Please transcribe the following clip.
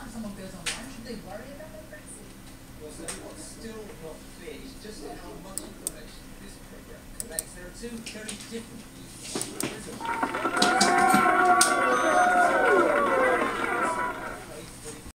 time someone goes online, should they worry about their privacy? Well, so what's still not clear is just how much information this program collects. There are two very different views.